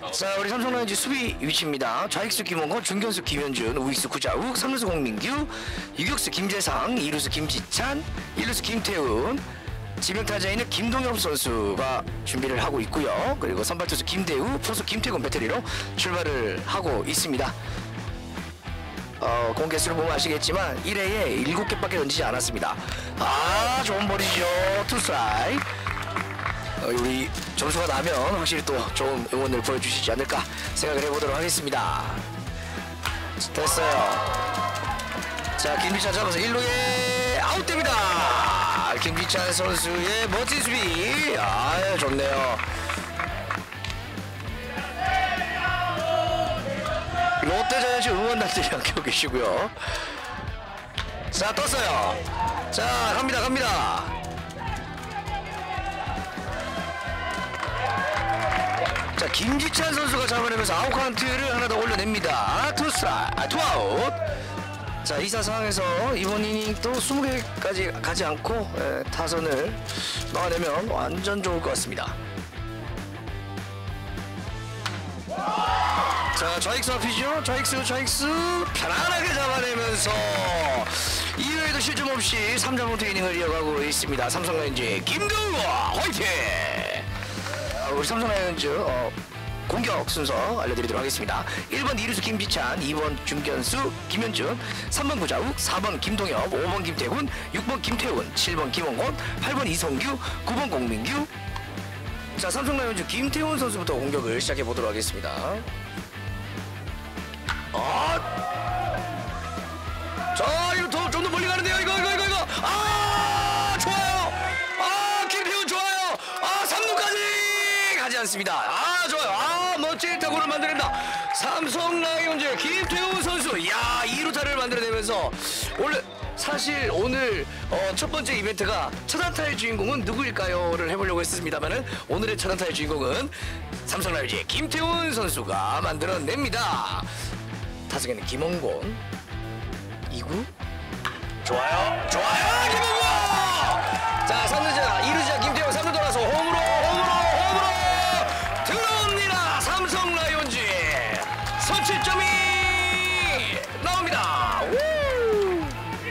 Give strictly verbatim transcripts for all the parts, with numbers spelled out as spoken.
자, 우리 삼성 라이온즈 수비 위치입니다. 좌익수 김원건, 중견수 김현준, 우익수 구자욱, 삼루수 공민규, 유격수 김재상, 이루수 김지찬, 일루수 김태훈, 지명타자에는 김동엽 선수가 준비를 하고 있고요. 그리고 선발투수 김대우, 포수 김태곤 배터리로 출발을 하고 있습니다. 어, 공개수를 보면 아시겠지만 일 회에 일곱 개밖에 던지지 않았습니다. 아, 좋은 볼이죠. 투스트라이크. 어, 우리 점수가 나면 확실히 또 좋은 응원을 보여주시지 않을까 생각을 해보도록 하겠습니다. 됐어요. 자, 김기찬 잡아서 일 루에 아웃됩니다. 김기찬 선수의 멋진 수비. 아, 좋네요. 롯데자이언츠 응원단들이 함께하고 계시고요. 자, 떴어요. 자, 갑니다 갑니다. 자, 김지찬 선수가 잡아내면서 아웃 카운트를 하나 더 올려냅니다. 투스트라이크, 아, 투아웃. 자, 이사 상황에서 이번 이닝 또 스무 개까지 가지 않고 에, 타선을 막아내면 완전 좋을 것 같습니다. 자, 좌익수 앞이죠. 좌익수 좌익수 편안하게 잡아내면서 이 회에도 실점 없이 삼 점부터 이닝을 이어가고 있습니다. 삼성 라이온즈 김동우 화이팅! 우리 삼성 라이온즈 어, 공격 순서 알려드리도록 하겠습니다. 일 번 이루수 김지찬, 이 번 중견수 김현준, 삼 번 구자욱, 사 번 김동엽, 오 번 김태훈, 육 번 김태훈, 칠 번 김원건, 팔 번 이성규, 구 번 공민규. 자, 삼성 라이온즈 김태훈 선수부터 공격을 시작해 보도록 하겠습니다. 아, 자, 이거 더 좀 더 멀리 가는데요. 이거 이거 이거 이거. 아, 좋아요. 아, 김태훈 좋아요. 아, 삼 루까지 가지 않습니다. 아, 좋아요. 아, 멋진 타구를 만들어낸다. 삼성 라이온즈 김태훈 선수. 야, 이 루타를 만들어내면서 원래 사실 오늘 어, 첫 번째 이벤트가 첫 안타의 주인공은 누구일까요?를 해보려고 했습니다만은 오늘의 첫 안타의 주인공은 삼성 라이온즈의 김태훈 선수가 만들어냅니다. 타석에는 김원곤, 이 구 좋아요 좋아요 김원곤. 자, 삼 루자 이 루자 김태훈 삼 루 돌아서 홈으로 홈으로 홈으로 들어옵니다. 삼성 라이온즈 선취점이 나옵니다. 우!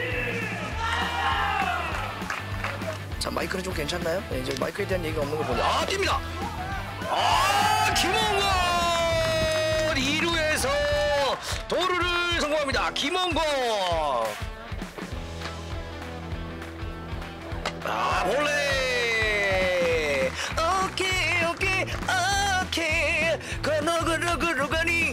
자, 마이크는 좀 괜찮나요? 네, 이제 마이크에 대한 얘기가 없는 거 보니 아, 뜁니다. 아, 김원곤 이 루에서 도루를 성공합니다. 김원건. 아, 볼레. 오케이 오케이 오케이 걸어 걸어 걸어 가니.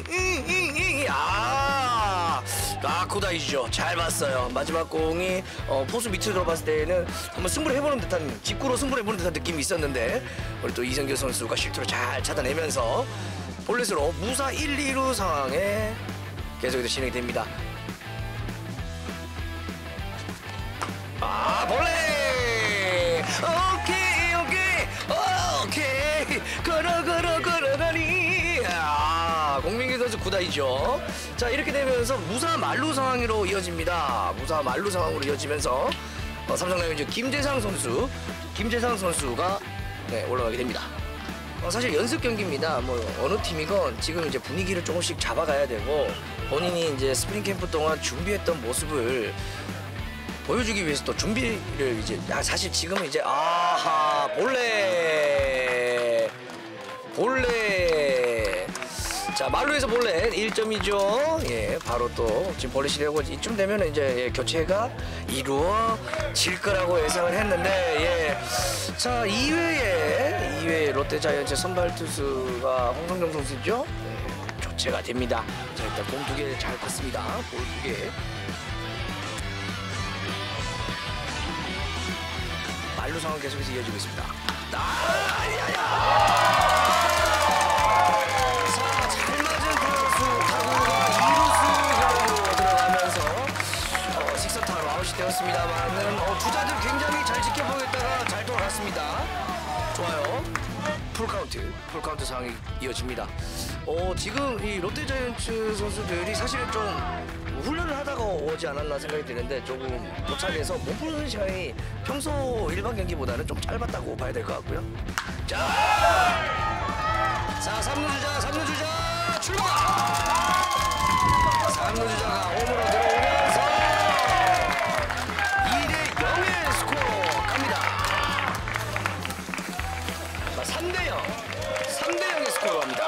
아, 아, 고다이죠. 잘 봤어요. 마지막 공이 어, 포수 밑으로 들어봤을 때는 한번 승부를 해보는 듯한, 직구로 승부를 해보는 듯한 느낌이 있었는데 우리 또 이성규 선수가 실투를 잘 차단내면서 볼넷으로 무사 일, 이 루 상황에 계속해서 진행이 됩니다. 아, 볼레. 오케이 오케이 오케이 걸어 걸어 걸어가니. 아, 공민규 선수 구다이죠. 자, 이렇게 되면서 무사 만루 상황으로 이어집니다. 무사 만루 상황으로 이어지면서 어, 삼성 라이온즈 김재상 선수 김재상 선수가 네, 올라가게 됩니다. 어, 사실 연습 경기입니다. 뭐 어느 팀이건 지금 이제 분위기를 조금씩 잡아가야 되고 본인이 이제 스프링 캠프 동안 준비했던 모습을 보여주기 위해서 또 준비를 이제 아, 사실 지금 이제 아하 볼레 볼레. 자, 말루에서 볼레 일 점이죠. 예, 바로 또 지금 볼넷이 되고 이쯤 되면 이제 예, 교체가 이루어질 거라고 예상을 했는데 예. 자, 이 회에 이 회에 롯데자이언츠 선발 투수가 홍성경 선수죠. 예, 교체가 됩니다. 자, 일단 공 두 개 잘 컸습니다. 볼 두 개. 말루 상황 계속해서 이어지고 있습니다. 아, 야야. 되었습니다만은 어, 주자들 굉장히 잘 지켜보겠다가 잘 돌아갔습니다. 좋아요. 풀카운트 풀카운트 상황이 이어집니다. 어, 지금 이 롯데자이언츠 선수들이 사실은 좀 훈련을 하다가 오지 않았나 생각이 드는데 조금 도착해서 몸 푸는 시간이 평소 일반 경기보다는 좀 짧았다고 봐야 될 것 같고요. 자, 자, 삼 루 주자, 삼 루 주자, 출발! 삼 루 주자가 홈으로 들어오면서 이 대 영의 스코어 갑니다. 삼 대 영, 삼 대 영의 스코어 갑니다.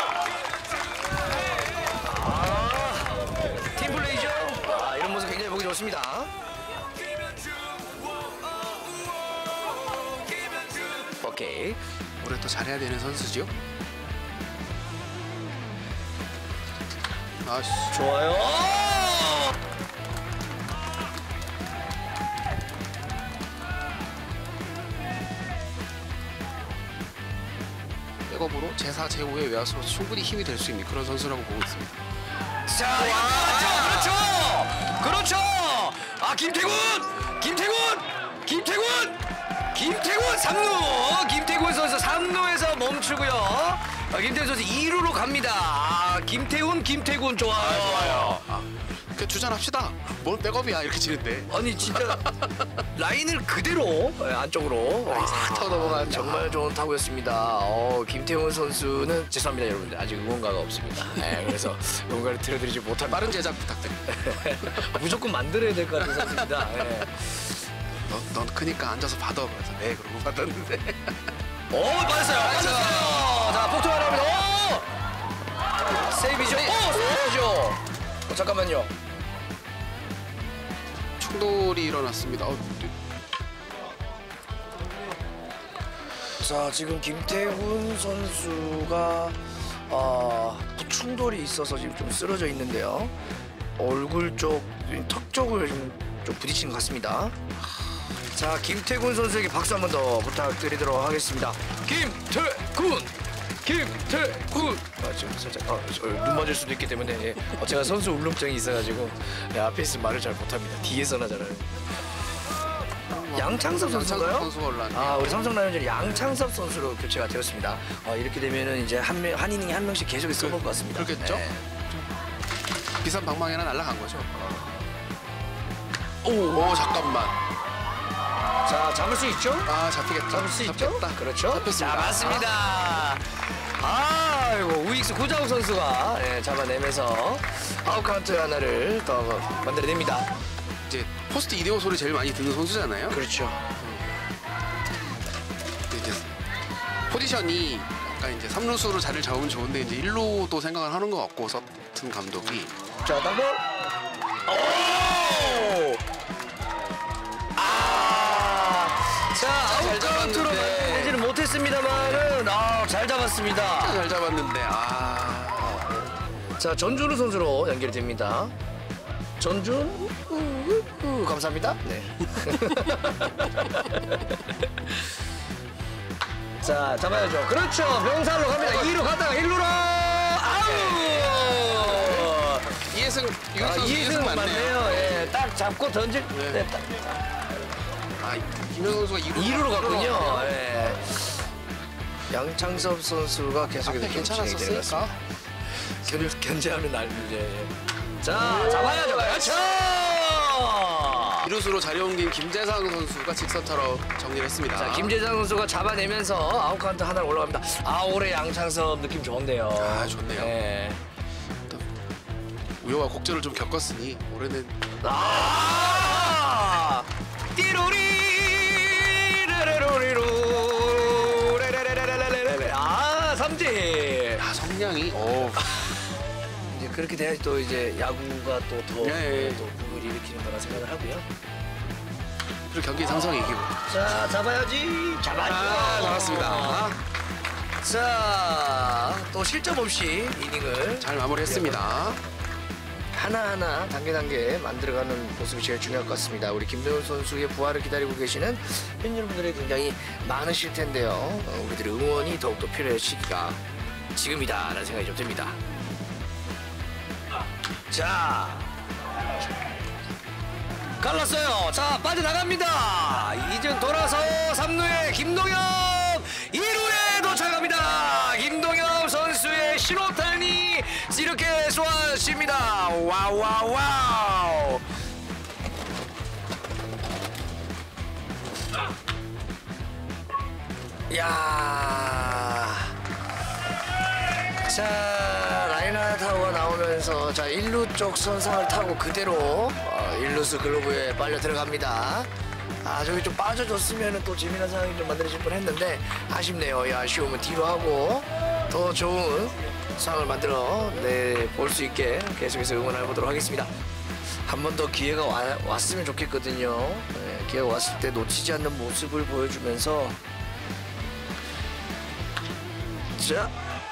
아, 팀플레이죠? 아, 이런 모습 굉장히 보기 좋습니다. 오케이. 올해 또 잘해야 되는 선수죠. 아, 좋아요. 백업으로 제사, 제오의 외야수로 충분히 힘이 될 수 있는 그런 선수라고 보고 있습니다. 자, 그렇죠, 그렇죠, 그렇죠. 아, 김태군, 김태군, 김태군, 김태군 삼 루, 김태군 선수 삼 루에서 멈추고요. 아, 김태군 선수 이 루로 갑니다. 아, 김태훈, 김태군 좋아요. 아, 좋아요. 아, 그 주전합시다. 뭘 백업이야 이렇게 치는데. 아니 진짜 라인을 그대로 예, 안쪽으로 싹 타고 넘어가는 정말 좋은 타구였습니다. 어, 김태훈 선수는 죄송합니다 여러분들 아직 응원가가 없습니다. 예, 그래서 응원가를 들려드리지 못한 빠른 제작 부탁드립니다. 무조건 만들어야 될 것 같은 선수입니다. 예. 너, 넌 크니까 앉아서 받아. 그래서 네 그러고 받았는데. 오 맞았어요, 맞았어요. 자 폭투 하나 합니다. 오 세이브죠. 오 세이브죠. 어, 잠깐만요. 충돌이 일어났습니다. 어, 네. 자 지금 김태훈 선수가 아, 충돌이 있어서 지금 좀 쓰러져 있는데요. 얼굴 쪽, 턱 쪽을 좀 부딪힌 것 같습니다. 자 김태군 선수에게 박수 한 번 더 부탁드리도록 하겠습니다. 김태군, 김태군. 아, 지금 살짝 아, 눈 맞을 수도 있기 때문에 예. 어, 제가 선수 울렁증이 있어가지고 예, 앞에 있으면 말을 잘 못합니다. 뒤에서나 잘해요. 양창섭 선수인가요? 양창섭 선수가 올라왔네요. 아 우리 삼성 라이온즈 양창섭 선수로 교체가 되었습니다. 어, 이렇게 되면은 이제 한, 명, 한 이닝에 한 명씩 계속 써볼 것 같습니다. 그렇겠죠? 네. 비싼 방망이나 날아간 거죠. 오, 오 잠깐만. 자 잡을 수 있죠? 아 잡히겠다. 잡을 수 있죠? 잡혔다. 그렇죠? 잡혔습니다. 잡았습니다. 아이고 우익수 구자욱 선수가 예, 잡아내면서 아웃 카운트 하나를 더 만들어냅니다. 이제 포스트 이대호 소리 제일 많이 듣는 선수잖아요. 그렇죠. 이제 포지션이 약간 이제 삼 루수로 자리를 잡으면 좋은데 이제 일 루도 생각을 하는 것 같고 서튼 감독이. 자 땅볼. 오! 아! 자 아웃 카운트로 만들지는 못했습니다만은 아, 잘 잡았습니다. 잘 잡았는데 아. 자 전준우 선수로 연결이 됩니다. 전준 우, 우, 우, 감사합니다. 네. 자 잡아야죠. 그렇죠. 병살로 갑니다. 이 루 갔다가 일 루로 아우. 이해승 아, 이해승 이승 맞네요. 예, 딱 잡고 던질 네. 때 딱 아 김현 선수가 이 루 이 루로 갔군요. 예. 양창섭 선수가 계속해서 앞에 좀 진행이 괜찮았었으니까. 되었습니다. 견, 견제하는 날 이제. 자 잡아야죠. 그렇죠. 이루수로 자리 옮긴 김재상 선수가 직선타로 정리를 했습니다. 자, 김재상 선수가 잡아내면서 아웃 카운트 하나 올라갑니다. 아, 올해 양창섭 느낌 좋은데요. 아, 좋네요. 네. 우여와 곡절을 좀 겪었으니 올해는 아! 띠로리 레레로리로 레레레레레레레 아, 삼진. 아 성량이 오. 이제 그렇게 돼야지 또 이제 야구가 또 더 예, 예. 또 꿈을 일으키는 거라 생각을 하고요. 그리고 경기 상성이 이기고. 자, 잡아야지. 잡아야지. 아, 잡았습니다. 자, 또 실점 없이 이닝을 잘 마무리했습니다. 하나하나 단계 단계 만들어가는 모습이 제일 중요할 것 같습니다. 우리 김도현 선수의 부활을 기다리고 계시는 팬 여러분들이 굉장히 많으실 텐데요. 어, 우리들의 응원이 더욱더 필요할 시기가 지금이다라는 생각이 좀 듭니다. 자, 갈랐어요. 자, 빠져나갑니다. 이젠 돌아서 삼 루에 김동엽, 이 루에 도착합니다. 김동엽 선수의 신호탄이 이렇게 쏘아집니다. 와우 와우 와우. 야, 자, 라이나 타워가 나오면서 자 일 루 쪽 선상을 타고 그대로 어, 일 루수 글로브에 빨려 들어갑니다. 아, 저기 좀 빠져줬으면 또 재미난 상황이 좀 만들어질 뻔했는데 아쉽네요. 이 아쉬움은 뒤로 하고 더 좋은 상황을 만들어 네, 볼 수 있게 계속해서 응원해 보도록 하겠습니다. 한 번 더 기회가 와, 왔으면 좋겠거든요. 네, 기회가 왔을 때 놓치지 않는 모습을 보여주면서 자,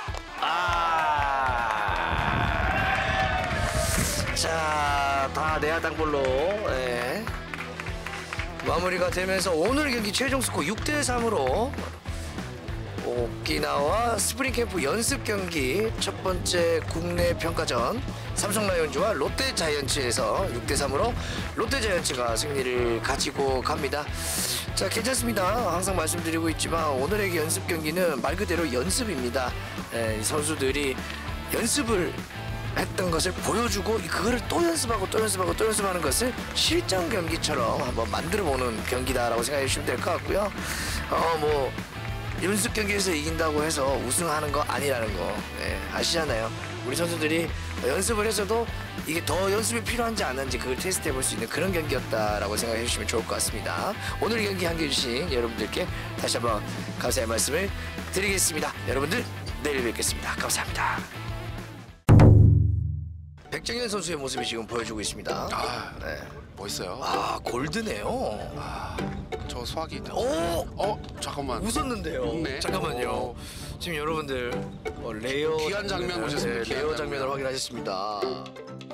아, 자, 다 내야 땅볼로 예. 마무리가 되면서 오늘 경기 최종 스코어 육 대 삼으로 오키나와 스프링 캠프 연습 경기 첫 번째 국내 평가전 삼성 라이온즈와 롯데 자이언츠에서 육 대 삼으로 롯데 자이언츠가 승리를 가지고 갑니다. 자, 괜찮습니다. 항상 말씀드리고 있지만 오늘의 연습 경기는 말 그대로 연습입니다. 에, 이 선수들이 연습을 했던 것을 보여주고 그거를 또 연습하고 또 연습하고 또 연습하는 것을 실전 경기처럼 한번 만들어보는 경기다라고 생각해 주시면 될 것 같고요. 어, 뭐 연습 경기에서 이긴다고 해서 우승하는 거 아니라는 거 네, 아시잖아요. 우리 선수들이 연습을 해서도 이게 더 연습이 필요한지 안 한지 그걸 테스트해 볼 수 있는 그런 경기였다라고 생각해 주시면 좋을 것 같습니다. 오늘 경기 함께해 주신 여러분들께 다시 한번 감사의 말씀을 드리겠습니다. 여러분들 내일 뵙겠습니다. 감사합니다. 백정현 선수의 모습이 지금 보여주고 있습니다. 아, 네. 멋있어요. 아, 골드네요. 아, 저 수학이 있다. 오! 어, 잠깐만. 웃었는데요. 웃네. 잠깐만요. 오. 지금 여러분들 어, 레어 귀한 장면 장면을, 보셨습니다. 네, 귀한 레어 장면. 장면을 확인하셨습니다.